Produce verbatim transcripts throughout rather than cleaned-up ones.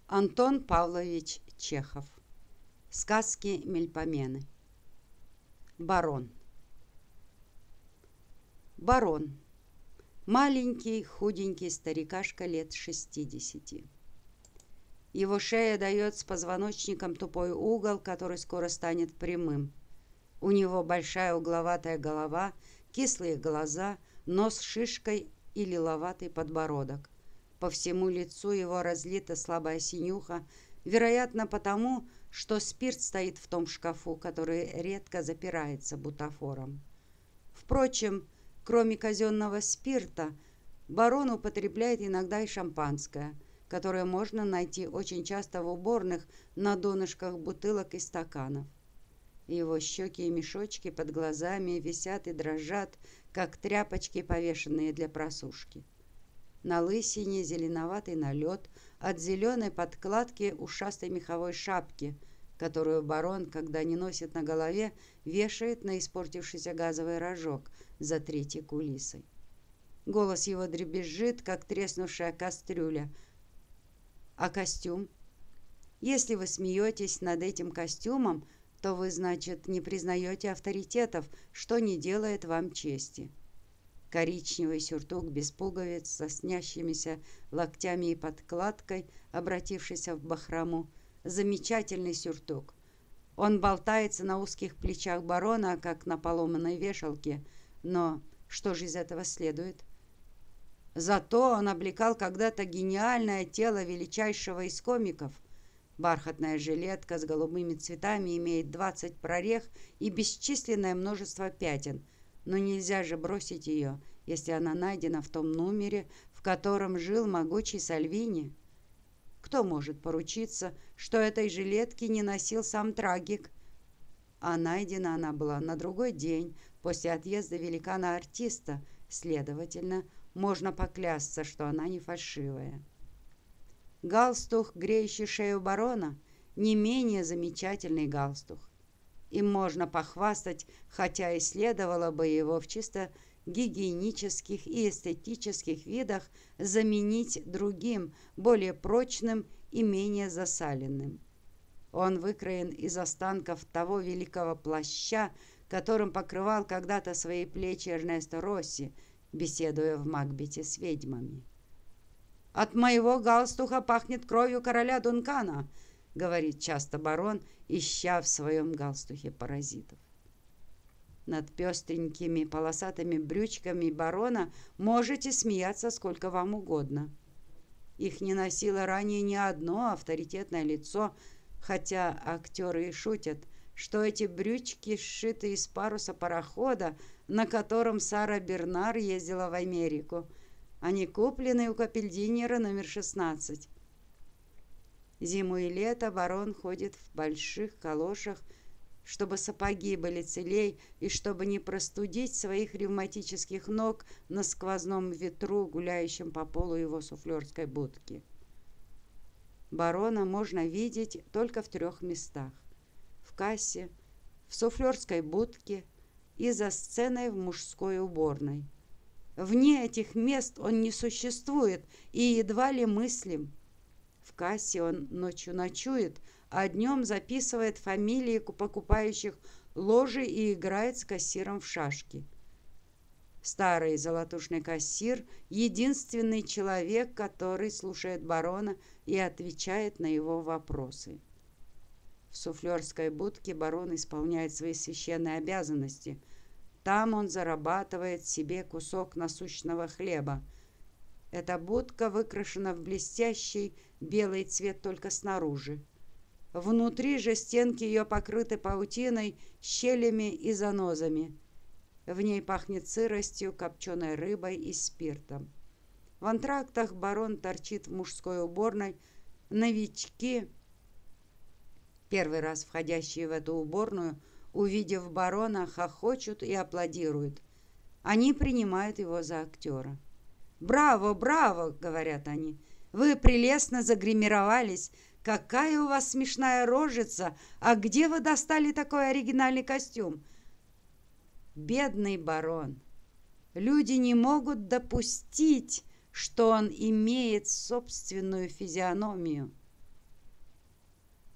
Антон Павлович Чехов. Сказки Мельпомены. Барон. Барон. Маленький, худенький старикашка лет шестидесяти. Его шея дает с позвоночником тупой угол, который скоро станет прямым. У него большая угловатая голова, кислые глаза, нос с шишкой и лиловатый подбородок. По всему лицу его разлита слабая синюха, вероятно потому, что спирт стоит в том шкафу, который редко запирается бутафором. Впрочем, кроме казенного спирта, барон употребляет иногда и шампанское, которое можно найти очень часто в уборных на донышках бутылок и стаканов. Его щеки и мешочки под глазами висят и дрожат, как тряпочки, повешенные для просушки. На лысине зеленоватый налет от зеленой подкладки ушастой меховой шапки, которую барон, когда не носит на голове, вешает на испортившийся газовый рожок за третьей кулисой. Голос его дребезжит, как треснувшая кастрюля. А костюм? Если вы смеетесь над этим костюмом, то вы, значит, не признаете авторитетов, что не делает вам чести. Коричневый сюртук без пуговиц, со снящимися локтями и подкладкой, обратившийся в бахрому. Замечательный сюртук. Он болтается на узких плечах барона, как на поломанной вешалке. Но что же из этого следует? Зато он облекал когда-то гениальное тело величайшего из комиков. Бархатная жилетка с голубыми цветами имеет двадцать прорех и бесчисленное множество пятен. Но нельзя же бросить ее, если она найдена в том номере, в котором жил могучий Сальвини. Кто может поручиться, что этой жилетки не носил сам трагик? А найдена она была на другой день, после отъезда великана-артиста, следовательно, можно поклясться, что она не фальшивая. Галстук, греющий шею барона, не менее замечательный галстук. Им можно похвастать, хотя и следовало бы его в чисто гигиенических и эстетических видах заменить другим, более прочным и менее засаленным. Он выкроен из останков того великого плаща, которым покрывал когда-то свои плечи Эрнесто Росси, беседуя в Макбете с ведьмами. «От моего галстука пахнет кровью короля Дункана», — говорит часто барон, ища в своем галстухе паразитов. Над пестренькими полосатыми брючками барона можете смеяться сколько вам угодно. Их не носило ранее ни одно авторитетное лицо, хотя актеры и шутят, что эти брючки сшиты из паруса парохода, на котором Сара Бернар ездила в Америку. Они куплены у капельдинера номер шестнадцать. Зиму и лето барон ходит в больших калошах, чтобы сапоги были целей и чтобы не простудить своих ревматических ног на сквозном ветру, гуляющем по полу его суфлерской будки. Барона можно видеть только в трех местах: в кассе, в суфлерской будке и за сценой в мужской уборной. Вне этих мест он не существует и едва ли мыслим. В кассе он ночью ночует, а днем записывает фамилии покупающих ложи и играет с кассиром в шашки. Старый золотушный кассир – единственный человек, который слушает барона и отвечает на его вопросы. В суфлерской будке барон исполняет свои священные обязанности. Там он зарабатывает себе кусок насущного хлеба. Эта будка выкрашена в блестящий белый цвет только снаружи. Внутри же стенки ее покрыты паутиной, щелями и занозами. В ней пахнет сыростью, копченой рыбой и спиртом. В антрактах барон торчит в мужской уборной. Новички, первый раз входящие в эту уборную, увидев барона, хохочут и аплодируют. Они принимают его за актера. «Браво, браво!» — говорят они. «Вы прелестно загримировались. Какая у вас смешная рожица! А где вы достали такой оригинальный костюм?» Бедный барон! Люди не могут допустить, что он имеет собственную физиономию.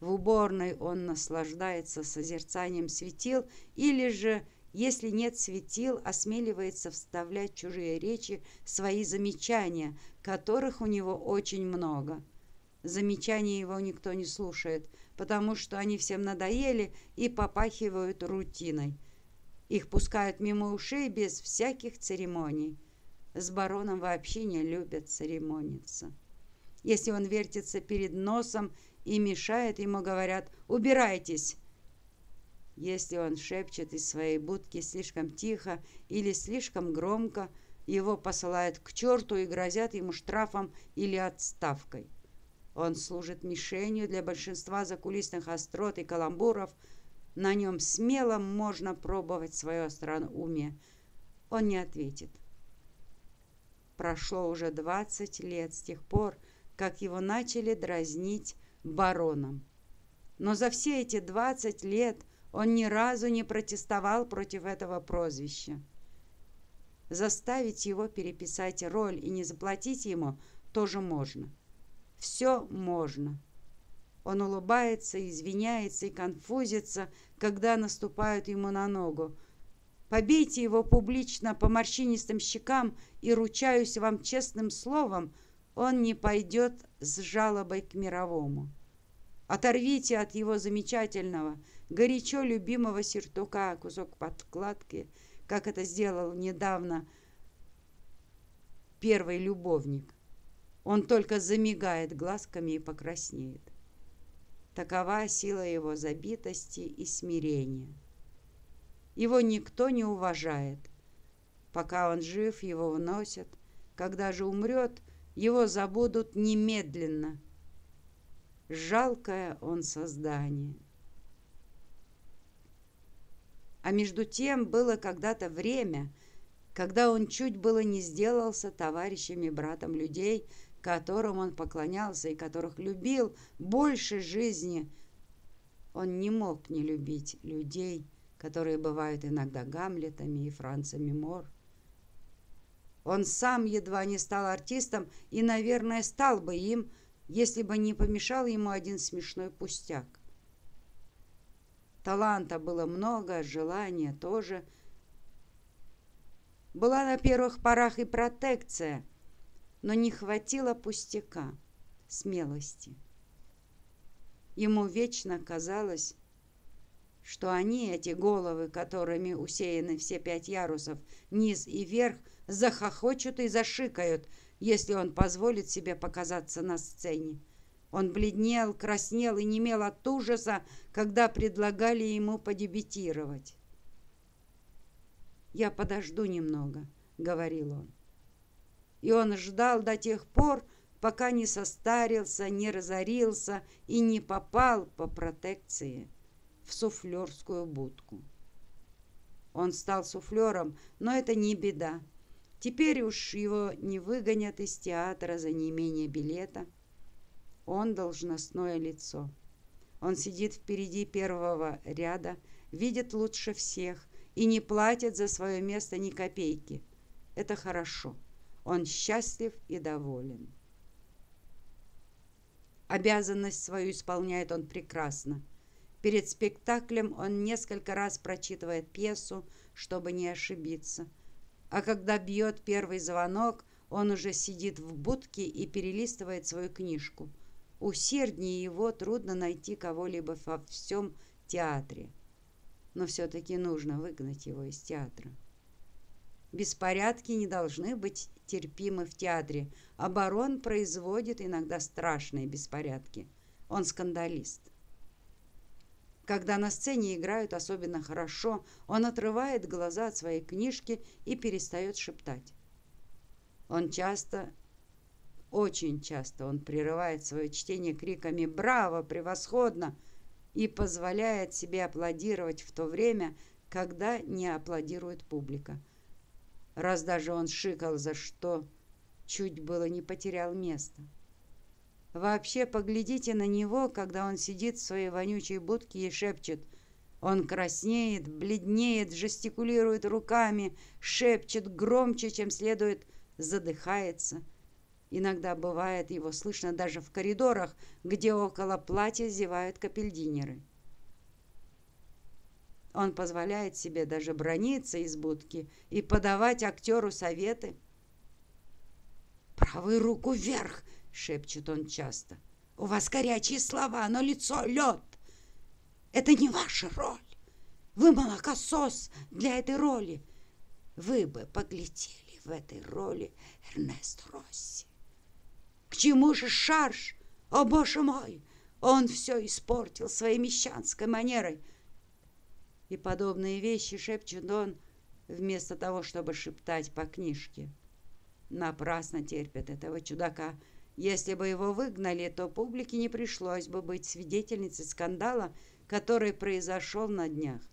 В уборной он наслаждается созерцанием светил или же, если нет светил, осмеливается вставлять в чужие речи свои замечания, которых у него очень много. Замечания его никто не слушает, потому что они всем надоели и попахивают рутиной. Их пускают мимо ушей без всяких церемоний. С бароном вообще не любят церемониться. Если он вертится перед носом и мешает, ему говорят «убирайтесь». Если он шепчет из своей будки слишком тихо или слишком громко, его посылают к черту и грозят ему штрафом или отставкой. Он служит мишенью для большинства закулисных острот и каламбуров. На нем смело можно пробовать свое остроумие. Он не ответит. Прошло уже двадцать лет с тех пор, как его начали дразнить бароном. Но за все эти двадцать лет он ни разу не протестовал против этого прозвища. Заставить его переписать роль и не заплатить ему тоже можно. Все можно. Он улыбается, извиняется и конфузится, когда наступают ему на ногу. Побейте его публично по морщинистым щекам, и, ручаюсь вам честным словом, он не пойдет с жалобой к мировому. Оторвите от его замечательного, горячо любимого сюртука кусок подкладки, как это сделал недавно первый любовник. Он только замигает глазками и покраснеет. Такова сила его забитости и смирения. Его никто не уважает. Пока он жив, его вносят. Когда же умрет, его забудут немедленно. Жалкое он создание. А между тем было когда-то время, когда он чуть было не сделался товарищем и братом людей, которым он поклонялся и которых любил больше жизни. Он не мог не любить людей, которые бывают иногда Гамлетами и Францами Мор. Он сам едва не стал артистом и, наверное, стал бы им, если бы не помешал ему один смешной пустяк. Таланта было много, желания тоже. Была на первых порах и протекция, но не хватило пустяка, смелости. Ему вечно казалось, что они, эти головы, которыми усеяны все пять ярусов, низ и верх, захохочут и зашикают, если он позволит себе показаться на сцене. Он бледнел, краснел и немел от ужаса, когда предлагали ему подебютировать. «Я подожду немного», — говорил он. И он ждал до тех пор, пока не состарился, не разорился и не попал по протекции в суфлерскую будку. Он стал суфлером, но это не беда. Теперь уж его не выгонят из театра за неимение билета. Он должностное лицо. Он сидит впереди первого ряда, видит лучше всех и не платит за свое место ни копейки. Это хорошо. Он счастлив и доволен. Обязанность свою исполняет он прекрасно. Перед спектаклем он несколько раз прочитывает пьесу, чтобы не ошибиться. А когда бьет первый звонок, он уже сидит в будке и перелистывает свою книжку. Усерднее его трудно найти кого-либо во всем театре. Но все-таки нужно выгнать его из театра. Беспорядки не должны быть терпимы в театре, а барон производит иногда страшные беспорядки. Он скандалист. Когда на сцене играют особенно хорошо, он отрывает глаза от своей книжки и перестает шептать. Он часто, очень часто он прерывает свое чтение криками «Браво! Превосходно!» и позволяет себе аплодировать в то время, когда не аплодирует публика. Раз даже он шикал, за что чуть было не потерял место. Вообще, поглядите на него, когда он сидит в своей вонючей будке и шепчет. Он краснеет, бледнеет, жестикулирует руками, шепчет громче, чем следует, задыхается. Иногда бывает его слышно даже в коридорах, где около платья зевают капельдинеры. Он позволяет себе даже браниться из будки и подавать актеру советы. «Правую руку вверх!» — шепчет он часто. «У вас горячие слова, но лицо — лед. Это не ваша роль. Вы молокосос для этой роли. Вы бы поглядели в этой роли Эрнест Росси. К чему же шарж? О, боже мой! Он все испортил своей мещанской манерой». И подобные вещи шепчет он вместо того, чтобы шептать по книжке. Напрасно терпят этого чудака. Если бы его выгнали, то публике не пришлось бы быть свидетельницей скандала, который произошел на днях.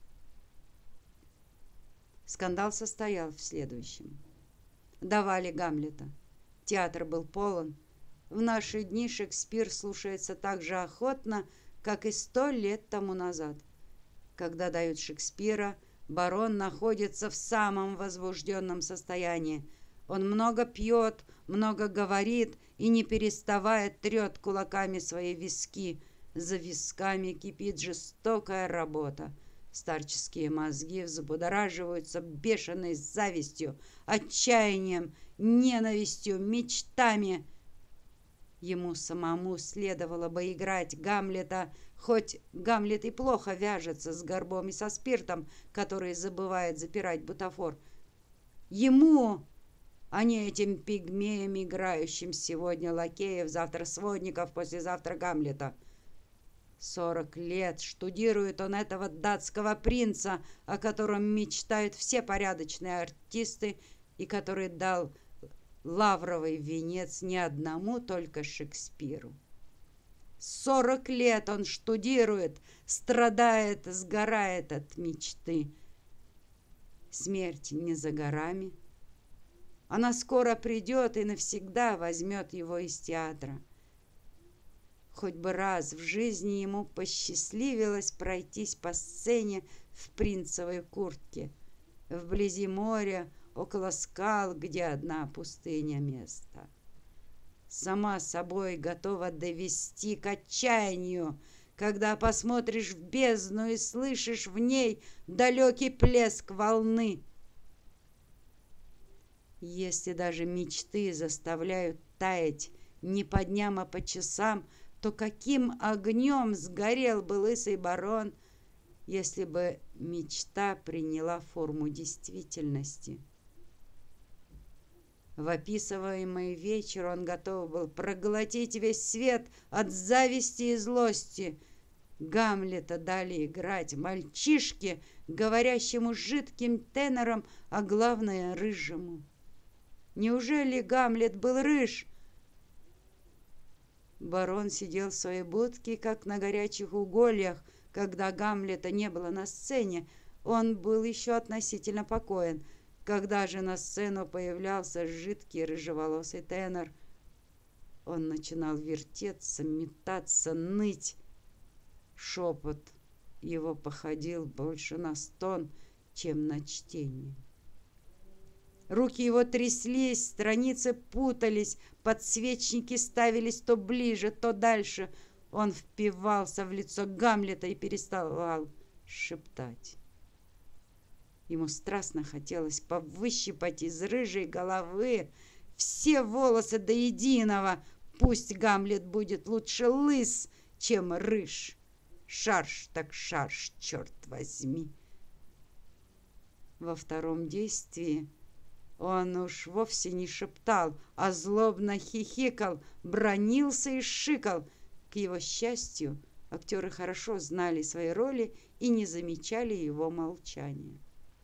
Скандал состоял в следующем. Давали Гамлета. Театр был полон. В наши дни Шекспир слушается так же охотно, как и сто лет тому назад. Когда дают Шекспира, барон находится в самом возбужденном состоянии. Он много пьет, много говорит и, не переставая, трет кулаками свои виски. За висками кипит жестокая работа. Старческие мозги взбудораживаются бешеной завистью, отчаянием, ненавистью, мечтами. Ему самому следовало бы играть Гамлета, хоть Гамлет и плохо вяжется с горбом и со спиртом, который забывает запирать бутафор. Ему, а не этим пигмеям, играющим сегодня лакеев, завтра сводников, послезавтра Гамлета. Сорок лет штудирует он этого датского принца, о котором мечтают все порядочные артисты и который дал лавровый венец не одному только Шекспиру. Сорок лет он штудирует, страдает, сгорает от мечты. Смерть не за горами. Она скоро придет и навсегда возьмет его из театра. Хоть бы раз в жизни ему посчастливилось пройтись по сцене в принцевой куртке, вблизи моря, около скал, где одна пустыня места. Сама собой готова довести к отчаянию, когда посмотришь в бездну и слышишь в ней далекий плеск волны. Если даже мечты заставляют таять не по дням, а по часам, то каким огнем сгорел бы лысый барон, если бы мечта приняла форму действительности. В описываемый вечер он готов был проглотить весь свет от зависти и злости. Гамлета дали играть мальчишке, говорящему жидким тенором, а главное — рыжему. Неужели Гамлет был рыж? Барон сидел в своей будке, как на горячих угольях, когда Гамлета не было на сцене. Он был еще относительно покоен. Когда же на сцену появлялся жидкий рыжеволосый тенор, он начинал вертеться, метаться, ныть. Шепот его походил больше на стон, чем на чтение. Руки его тряслись, страницы путались, подсвечники ставились то ближе, то дальше. Он впивался в лицо Гамлета и переставал шептать. Ему страстно хотелось повыщипать из рыжей головы все волосы до единого. Пусть Гамлет будет лучше лыс, чем рыж. Шарж так шарж, черт возьми. Во втором действии он уж вовсе не шептал, а злобно хихикал, бранился и шикал. К его счастью, актеры хорошо знали свои роли и не замечали его молчания.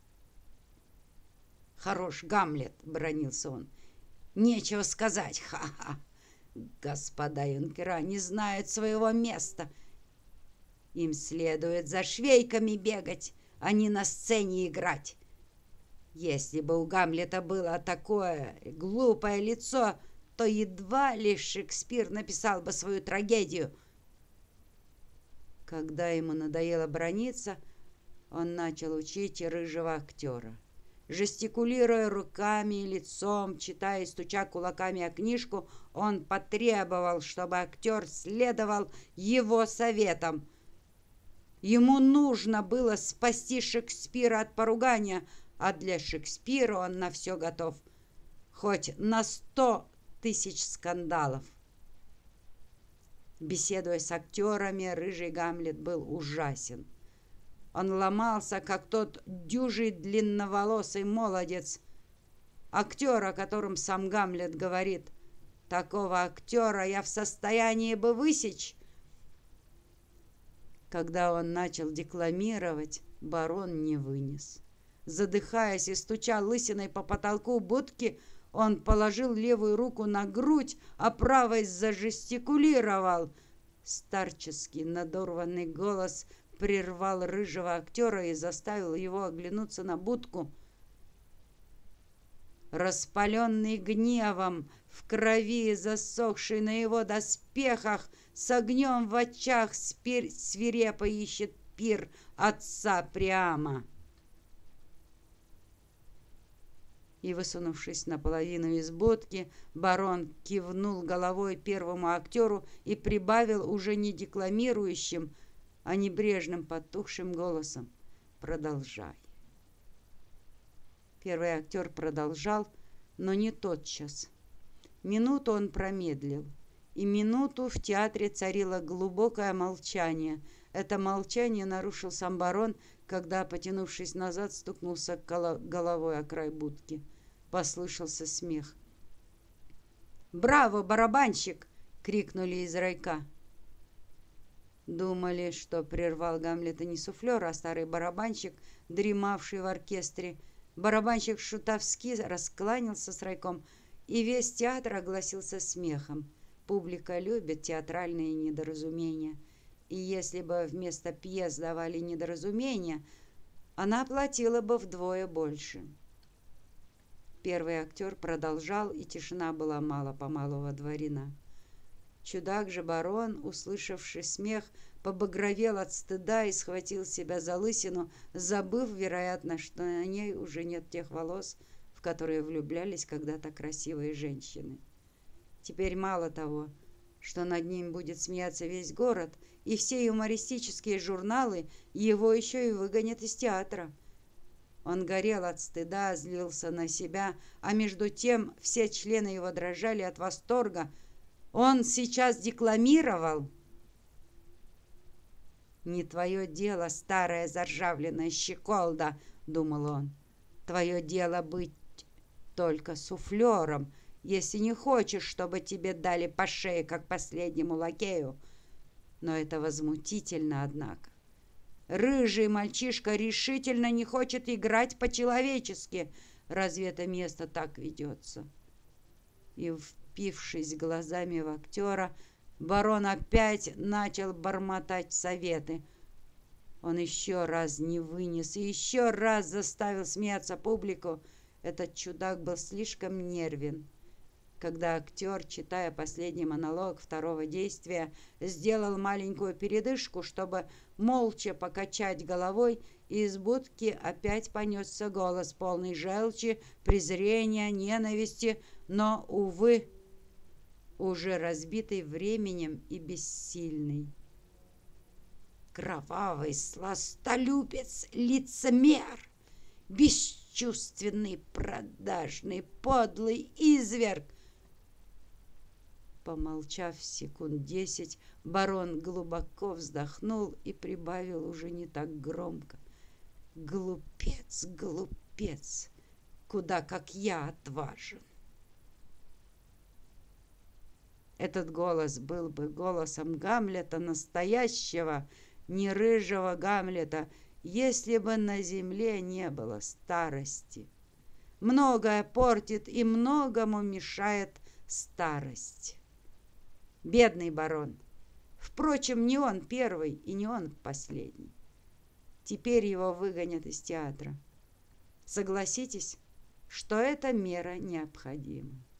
«Хорош Гамлет!» — бранился он. «Нечего сказать! Ха-ха! Господа юнкера не знают своего места. Им следует за швейками бегать, а не на сцене играть. Если бы у Гамлета было такое глупое лицо, то едва ли Шекспир написал бы свою трагедию». Когда ему надоело браниться, он начал учить рыжего актера. Жестикулируя руками и лицом, читая и стуча кулаками о книжку, он потребовал, чтобы актер следовал его советам. Ему нужно было спасти Шекспира от поругания, а для Шекспира он на все готов, хоть на сто тысяч скандалов. Беседуя с актерами, рыжий Гамлет был ужасен. Он ломался, как тот дюжий длинноволосый молодец. Актер, о котором сам Гамлет говорит: «Такого актера я в состоянии бы высечь». Когда он начал декламировать, барон не вынес. Задыхаясь и стуча лысиной по потолку будки, он положил левую руку на грудь, а правой зажестикулировал. Старческий надорванный голос прервал рыжего актера и заставил его оглянуться на будку. Распаленный гневом, в крови, засохший на его доспехах, с огнем в очах, свирепо ищет пир отца Приама. И, высунувшись наполовину из будки, барон кивнул головой первому актеру и прибавил уже не декламирующим, а небрежным потухшим голосом: «Продолжай». Первый актер продолжал, но не тотчас. Минуту он промедлил, и минуту в театре царило глубокое молчание. Это молчание нарушил сам барон, когда, потянувшись назад, стукнулся головой о край будки. Послышался смех. «Браво, барабанщик!» — крикнули из райка. Думали, что прервал Гамлета не суфлер, а старый барабанщик, дремавший в оркестре. Барабанщик шутовски раскланялся с райком, и весь театр огласился смехом. Публика любит театральные недоразумения. И если бы вместо пьес давали недоразумения, она платила бы вдвое больше. Первый актер продолжал, и тишина была мало-помалу водворена. Чудак же барон, услышавший смех, побагровел от стыда и схватил себя за лысину, забыв, вероятно, что на ней уже нет тех волос, в которые влюблялись когда-то красивые женщины. Теперь мало того, что над ним будет смеяться весь город, и все юмористические журналы его еще и выгонят из театра. Он горел от стыда, злился на себя, а между тем все члены его дрожали от восторга. Он сейчас декламировал. «Не твое дело, старая заржавленная щеколда», — думал он. «Твое дело быть только суфлером, если не хочешь, чтобы тебе дали по шее, как последнему лакею». Но это возмутительно, однако. Рыжий мальчишка решительно не хочет играть по-человечески. Разве это место так ведется? И, впившись глазами в актера, барон опять начал бормотать советы. Он еще раз не вынес и еще раз заставил смеяться публику. Этот чудак был слишком нервен. Когда актер, читая последний монолог второго действия, сделал маленькую передышку, чтобы молча покачать головой, из будки опять понесся голос, полный желчи, презрения, ненависти, но, увы, уже разбитый временем и бессильный. «Кровавый сластолюбец, лицемер, бесчувственный, продажный, подлый изверг!» Помолчав секунд десять, барон глубоко вздохнул и прибавил уже не так громко: «Глупец, глупец, куда как я отважен». Этот голос был бы голосом Гамлета настоящего, не рыжего Гамлета, если бы на земле не было старости. Многое портит и многому мешает старость. Бедный барон. Впрочем, не он первый и не он последний. Теперь его выгонят из театра. Согласитесь, что эта мера необходима.